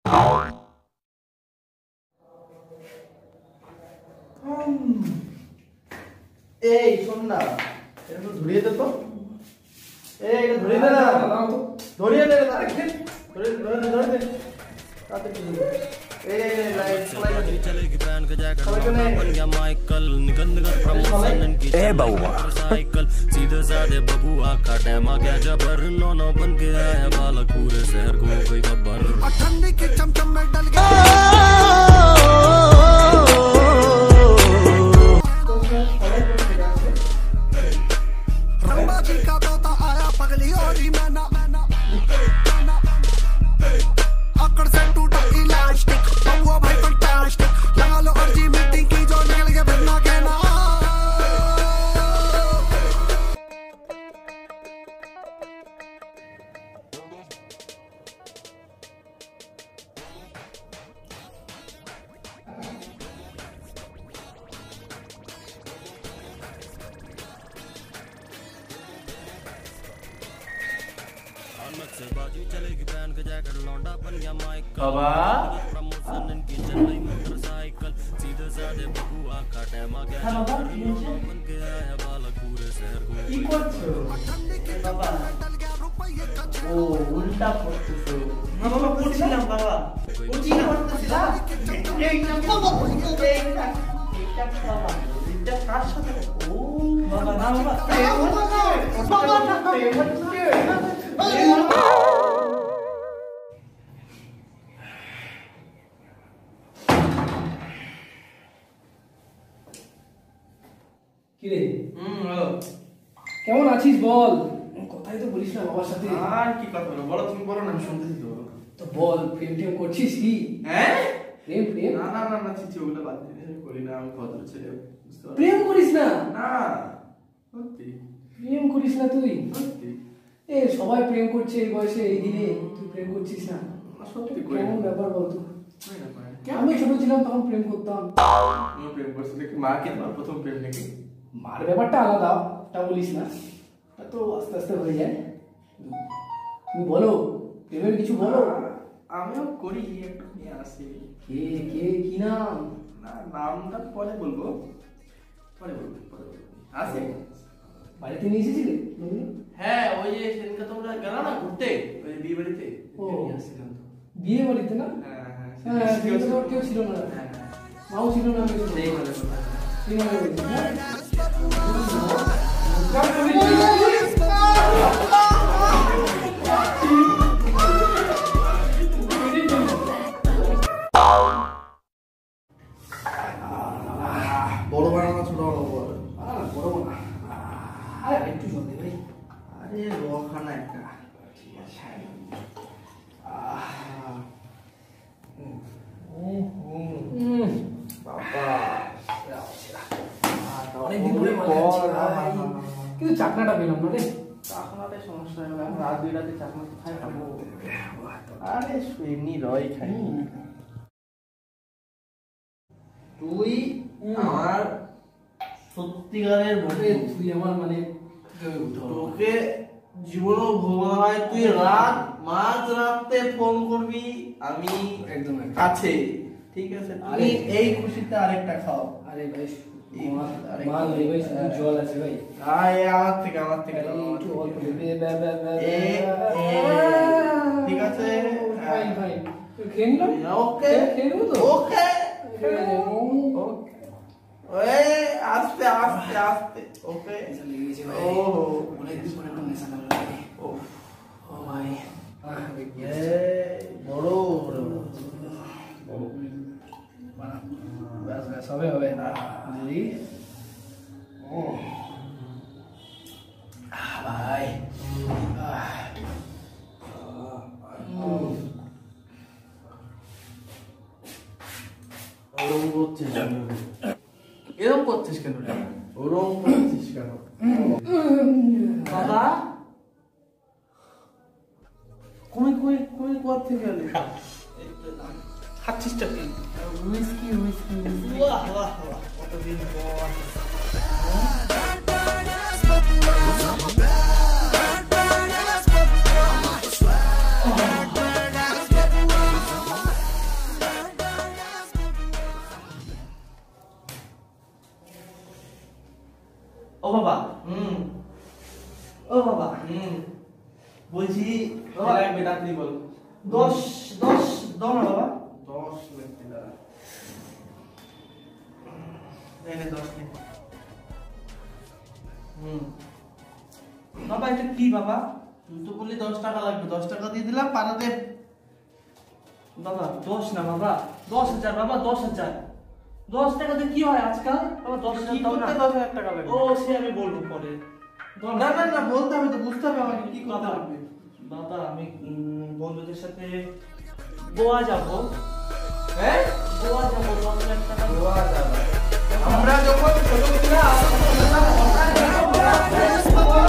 এই শোন না, এটা ধরিয়ে দে তো। এই এটা ধরিয়ে দে না, ধরিয়ে দে ধরিয়ে দে তাতে ए बउआ सीधे साधे बबुआ का टाइम आ गया जब नौनो बन के आया बालक पूरे शहर को कोई खबर ठंडी की चमचम में डल गया रंबा जी का तोता आया पगली और ही मैना अकड़ से टूटा इलास्टिक बउआ भाई फंटास्टिक लगा लो अर्जी मीटिंग की जो निकल के फिर ना कहना बाबा प्रमोशन की चल रही मोटरसाइकिल सीधे साधे बबुआ का टाइम आ गया बन के आया बालक पूरे शहर को কি করছো বাবা? ও উল্টা করতেছো না বাবা? করছিলাম বাবা, কি করতেছিলাম? এইটা বাবা, এইটা বাবা, এটা কার সাথে? ও বাবা না বাবা, বাবা না কিরে হ্যালো, কেমন আছিস বল? কথাই তো বলিস না বাবার সাথে। আর কি কথা বলো? বলো, তুমি বলো না, আমি শুনতেছি তো। তো বল, প্রেম টেম করছিস কি? হ্যাঁ প্রেম প্রেম না না না না, চিঠি ওগুলো বাদ দিয়ে করি না, আমি ভদ্র ছেলে। প্রেম করিস না? না সত্যি প্রেম করিস না তুই? সত্যি। এ সবাই প্রেম করছে এই বয়সে এই দিনে, তুই প্রেম করছিস না? সত্যি কেমন ব্যাপার বলতো? কেমন? আমি ছোট ছিলাম তখন প্রেম করতাম। তুমি প্রেম করছো নাকি? মাকে তোমার প্রথম প্রেম নাকি? মার ব্যাপারটা আলাদা, তা বলিস না, তা তো আস্তে আস্তে হয়ে যায়। তুমি বলো, প্রেমের কিছু বলো। আমিও করি, একটু নিয়ে আসি। কে কে কি নাম? না নামটা পরে বলবো, পরে বলবো, পরে বলবো। আসি। বাড়িতে নিয়ে এসেছিলে? হ্যাঁ, ওই যে সেদিনকে তোমরা গেল না ঘুরতে, ওই বিয়ে বাড়িতে, নিয়ে আসছিলাম তো। বিয়ে বাড়িতে না? হ্যাঁ হ্যাঁ, হ্যাঁ, সেটা তো কেউ ছিল না, হ্যাঁ মাও ছিল না। সেই মানে বড় বানানো ছোট বানাবো? বড় না, আরে একটু জল দে ভাই। আরে রখানা একটা, ঠিক আছে। কিন্তু চাকনাটা পেলাম না রে। চাকনাটাই সমস্যা হয়ে গেল, রাত 2 রাতে চাকনা কোথায় পাবো? আরে এমনি রয় খাই। তুই আমার সত্যিকারের বন্ধু, তুই আমার মানে তোকে জীবনও ভোলা হয়। তুই রাত মাঝ রাতে ফোন করবি, আমি একদম কাছে, ঠিক আছে? তুমি এই খুশিতে আরেকটা খাও। আরে ভাই মাল নেই ভাই, শুধু জল আছে ভাই। আয় আমার থেকে, আমার থেকে একটু অল্প ঠিক আছে ভাই ভাই, খেয়ে নিলাম। ওকে খেয়ে নেবো তো? ওকে ওকে, আস্তে আস্তে আস্তে, ওকে। ও অনেকদিন পরে একটা নেশা লাগলো ভাই। ও ভাই বড় ব্যাস ব্যাস, হবে হবে দিদি। ও ভাই ওরম করছিস কেন? এরম করছিস কেন? ওরম করছিস কেন বাবা? কই কই কই কোথা গেলে? খাচ্ছিস কি? Whisky whisky. বাহ বাহ বাহ, কতদিন পর। ও বাবা ও বাবা বলছি লাগবে রাত্রি বল 10 দাও না বাবা 10 লাগবে দাঁড়া এনে 10 নে বাবা এটা কি বাবা তুই তো বললি 10 টাকা লাগবে 10 টাকা দিয়ে দিলাম পারাতে বাবা 10 না বাবা 10,000 বাবা 10,000 10 টাকাতে কি হয় আজকাল বাবা 10,000 দাও না 10,000 টাকা লাগবে ও সে আমি বলবো পরে না না না বলতে হবে তো বুঝতে হবে আমাকে কি করতে হবে বাবা আমি বন্ধুদের সাথে গোয়া যাব হ্যাঁ গোয়া যাব 10,000 টাকা গোয়া যাব আমরা যখন ছোট ছিলাম